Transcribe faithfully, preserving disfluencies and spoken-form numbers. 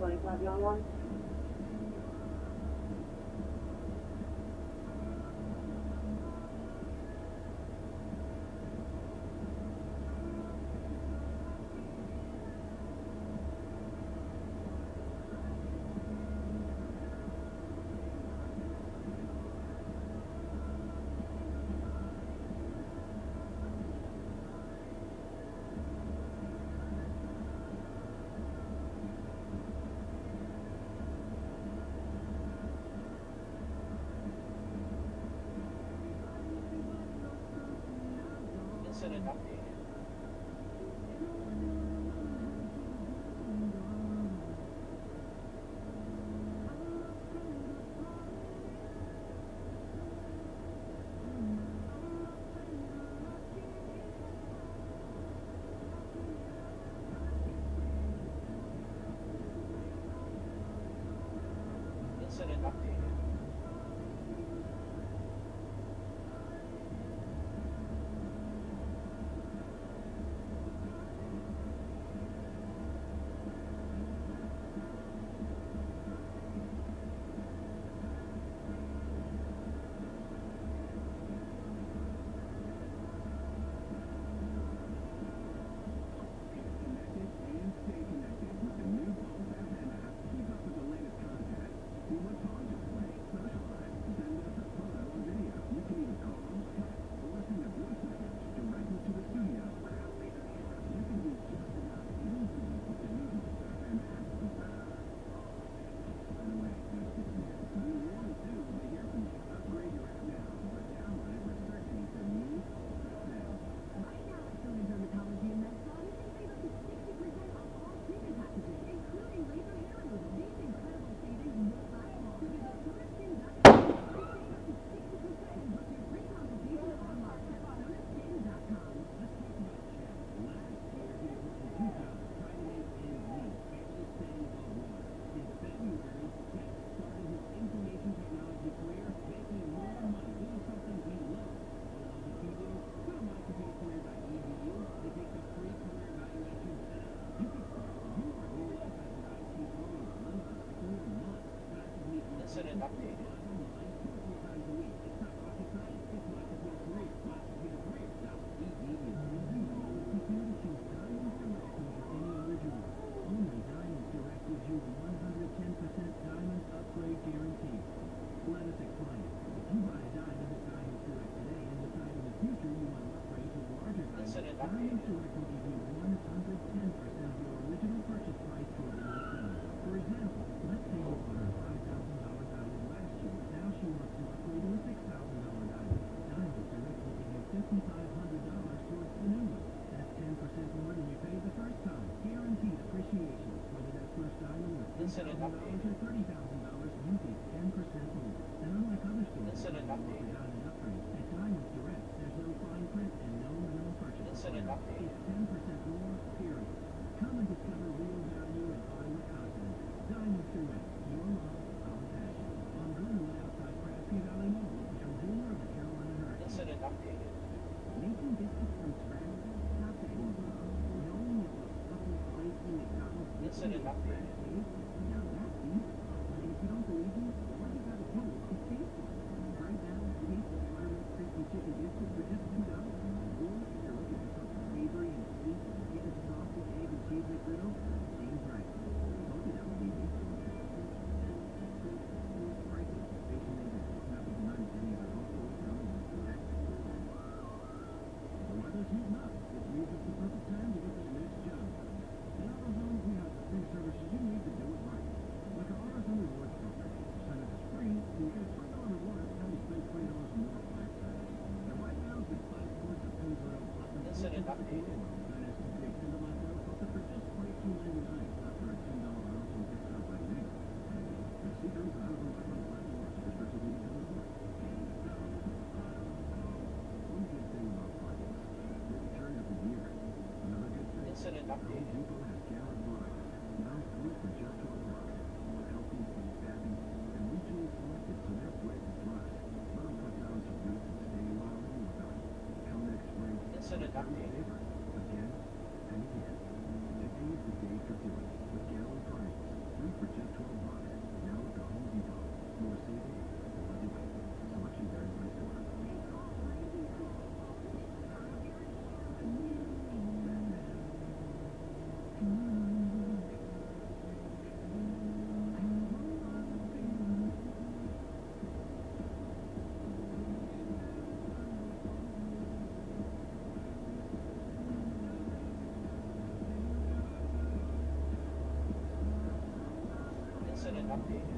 twenty-five young ones. Incident updated. Incident updated. Incident updated. Incident updated. Incident updated. Incident updated. Incident updated. Come and discover real value in audio content. Diamond Direct, your love, our passion. On Greenwood outside Crafty Valley Mall, from Junior of the Carolina Hurricanes. Incident updated. Making distance from Raleigh, South Dakota. Knowing it was public safety McDonald's. Incident updated. Now that's deep. And if you don't believe me, all you gotta do is taste it. Right now, taste the buttermilk crispy chicken biscuit for just two dollars. Or if you're looking for something savory and sweet, get a sausage, egg, and cheese McGriddle. Same price. Told you that would be easy. Prices, station agents, not with none of any other household selling direct. The weather's heating up, which means it's the perfect time to get that next job. In AutoZone, we have the free services you need to do it right. Like our AutoZone Rewards program. Sign up as free, and you get a twenty dollar reward every time you spend twenty dollars or more on five times. And right now, get five quarts of Pennzoil Plus and Incident updated. that is to take ten dollars oil filter for just twenty-two ninety-nine after a ten dollar AutoZone discount by May. And see those AutoZone front platforms for special deals to report. One good thing about parking, this turn of the year. Another good thing. Incident updated. People has Gallon products. Now three for just twelve bucks. Healthy, fatty, and regionally selected so they're quick to flush. Let them cut down some weight and stay while in with us. Come next spring. Incident updated. Again and again. Today is the day for doing with Gallon products. three for just twelve bucks. Now at the Home Depot. More savings, more doing. Selection varies by store. Incident updated.